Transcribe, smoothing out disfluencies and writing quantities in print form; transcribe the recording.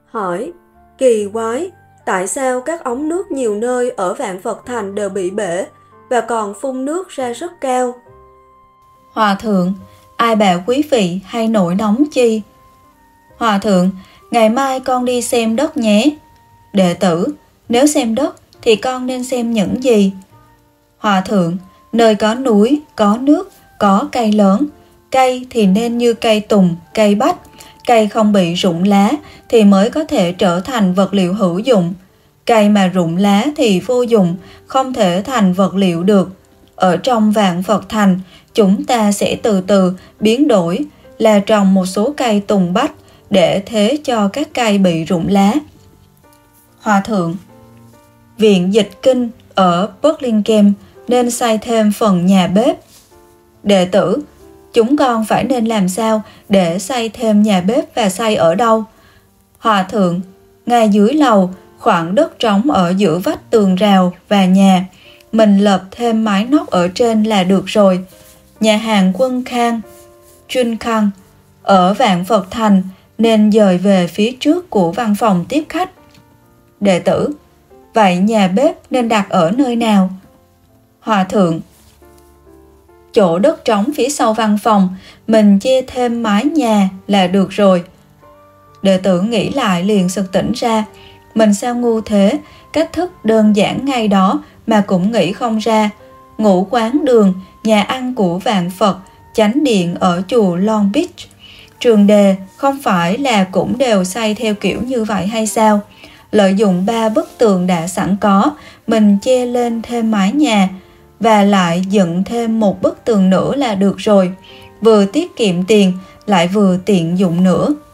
Hỏi, kỳ quái, tại sao các ống nước nhiều nơi ở Vạn Phật Thành đều bị bể và còn phun nước ra rất cao? Hòa thượng, ai bảo quý vị hay nổi nóng chi? Hòa thượng, ngày mai con đi xem đất nhé. Đệ tử, nếu xem đất thì con nên xem những gì? Hòa thượng, nơi có núi, có nước, có cây lớn. Cây thì nên như cây tùng, cây bách. Cây không bị rụng lá thì mới có thể trở thành vật liệu hữu dụng. Cây mà rụng lá thì vô dụng, không thể thành vật liệu được. Ở trong Vạn Phật Thành, chúng ta sẽ từ từ biến đổi là trồng một số cây tùng bách để thế cho các cây bị rụng lá. Hòa thượng, Viện Dịch Kinh ở Burlingame nên xây thêm phần nhà bếp. Đệ tử, chúng con phải nên làm sao để xây thêm nhà bếp và xây ở đâu? Hòa thượng, ngay dưới lầu, khoảng đất trống ở giữa vách tường rào và nhà, mình lợp thêm mái nóc ở trên là được rồi. Nhà hàng Quân Khang, Chun Khang ở Vạn Phật Thành nên dời về phía trước của văn phòng tiếp khách. Đệ tử, vậy nhà bếp nên đặt ở nơi nào? Hòa thượng, chỗ đất trống phía sau văn phòng, mình che thêm mái nhà là được rồi. Đệ tử nghĩ lại liền sực tỉnh ra, mình sao ngu thế, cách thức đơn giản ngay đó mà cũng nghĩ không ra. Ngũ quán đường, nhà ăn của Vạn Phật, chánh điện ở chùa Long Beach, trường đề không phải là cũng đều xây theo kiểu như vậy hay sao? Lợi dụng 3 bức tường đã sẵn có, mình che lên thêm mái nhà và lại dựng thêm một bức tường nữa là được rồi. Vừa tiết kiệm tiền lại vừa tiện dụng nữa.